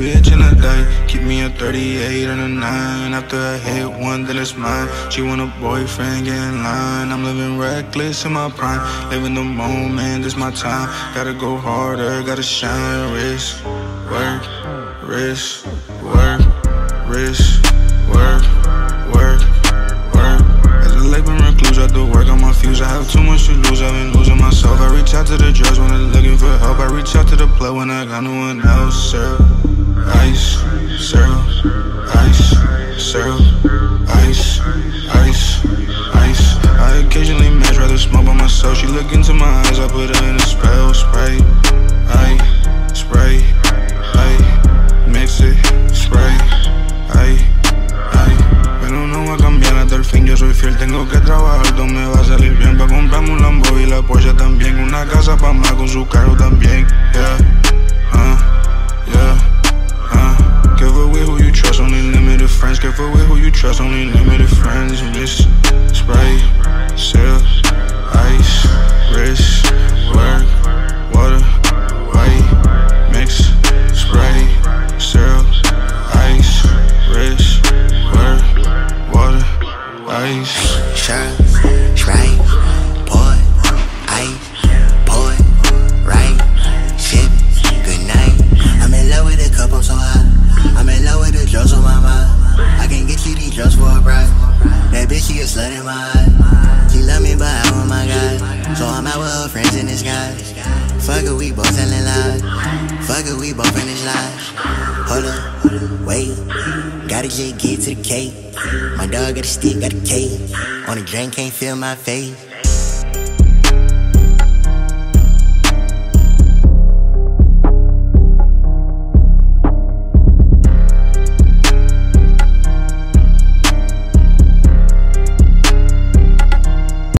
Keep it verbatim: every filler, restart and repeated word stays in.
bitch in a day. Keep me a thirty-eight and a nine. After I hit one, then it's mine. She want a boyfriend, get in line. I'm living reckless in my prime. Living the moment, this my time. Gotta go harder, gotta shine. Wrist, work, wrist, work, wrist, work, work, work. As a labor recluse, I do work on my fuse. I have too much to lose, I've been losing myself. I reach out to the drugs when they're looking for help. I reach out to the plug when I got no one else. Syrup, ice, syrup, ice, syrup, ice, ice, ice. I occasionally match, rather smoke by myself. She look into my eyes, I put her in a spell. Spray, aye, spray, aye, mix it, spray, aye, aye. Pero no va a cambiar hasta el fin, yo soy fiel. Tengo que trabajar, todo me va a salir bien. Pa' comprarme un Lambo y la Porsche también. Una casa pa' más con su carro también. Yeah, uh, yeah, uh. Careful with who you trust, only limited friends. Careful with who you trust, only limited friends. Miss, spray, syrup, ice, wrist, work, water, white, mix, spray, syrup, ice, wrist, work, water, ice. Syrup, spray, pour, ice, pour, right, sip, good night. I'm in love with the cup, I'm so hot. I'm in love with the drugs on my mind. I can get you these drugs for a price. That bitch, she a slut in my eye. She love me, but I want my God. So I'm out with her friends in disguise. Fuck it, we both telling lies. Fuck it, we both in this life. Hold up, wait. Gotta just get to the cake. My dog got a stick, got a cake. On the drink, can't feel my face.